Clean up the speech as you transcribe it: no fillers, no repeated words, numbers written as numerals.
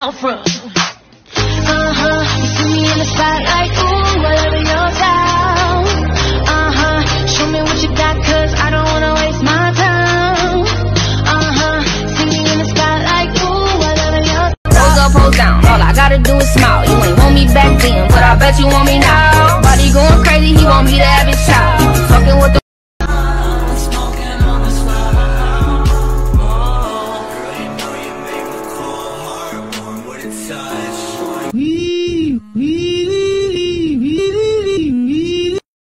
from. You see me in the spotlight, ooh, whatever your style. Show me what you got, cause I don't wanna waste my time. See me in the spotlight, ooh, whatever your style. Pose up, pose down, all I gotta do is smile. You ain't want me back then, but I bet you want me now.